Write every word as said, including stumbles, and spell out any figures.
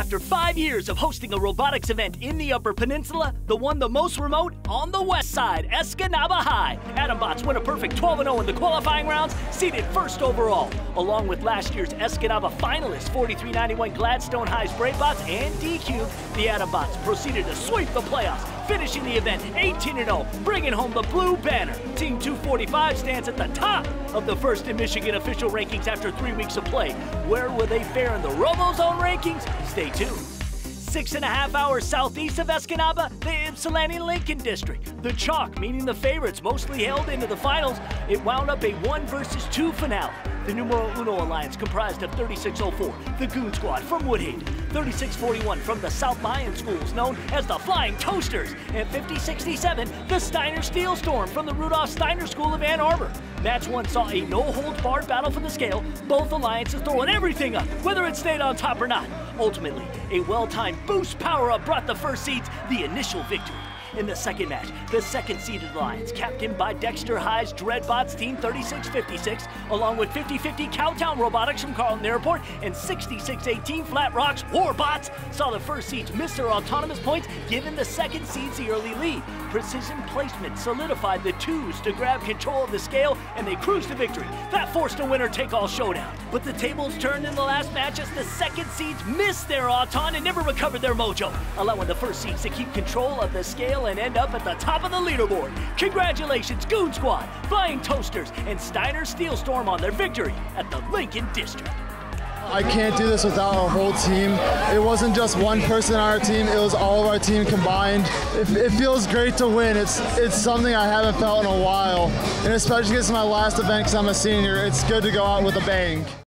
After five years of hosting a robotics event in the Upper Peninsula, the one the most remote on the west side, Escanaba High. AdamBots win a perfect twelve and oh in the qualifying rounds, seeded first overall. Along with last year's Escanaba finalists, forty-three ninety-one Gladstone High's BraveBots and D Q, the AdamBots proceeded to sweep the playoffs, finishing the event eighteen and oh, bringing home the blue banner. Team two forty-five stands at the top of the First in Michigan official rankings after three weeks of play. Where will they fare in the RoboZone rankings? Stay tuned. Six and a half hours southeast of Escanaba, the Ypsilanti-Lincoln District. The Chalk, meaning the favorites, mostly held into the finals. It wound up a one versus two finale. The Numero Uno Alliance, comprised of thirty-six oh four, the Goon Squad from Woodhaven, thirty-six forty-one from the South Lyon schools known as the Flying Toasters, and fifty sixty-seven, the Steiner Steel Storm from the Rudolph Steiner School of Ann Arbor. Match one saw a no-holds-barred battle for the scale, both alliances throwing everything up, whether it stayed on top or not. Ultimately, a well-timed boost power-up brought the first seeds the initial victory. In the second match, the second-seeded Alliance, captained by Dexter High's DreadBots Team thirty-six fifty-six, along with fifty fifty Cowtown Robotics from Carlton Airport and sixty-six eighteen Flat Rocks Warbots, saw the first seeds miss their autonomous points, giving the second seeds the early lead. Precision placement solidified the twos to grab control of the scale, and they cruised to victory. That forced a winner-take-all showdown. But the tables turned in the last match as the second seeds missed their auton and never recovered their mojo, allowing the first seeds to keep control of the scale and end up at the top of the leaderboard. Congratulations, Goon Squad, Flying Toasters, and Steiner Steel Storm on their victory at the Lincoln District. I can't do this without our whole team. It wasn't just one person on our team, it was all of our team combined. It, it feels great to win. It's, it's something I haven't felt in a while, and especially because it's my last event because I'm a senior, it's good to go out with a bang.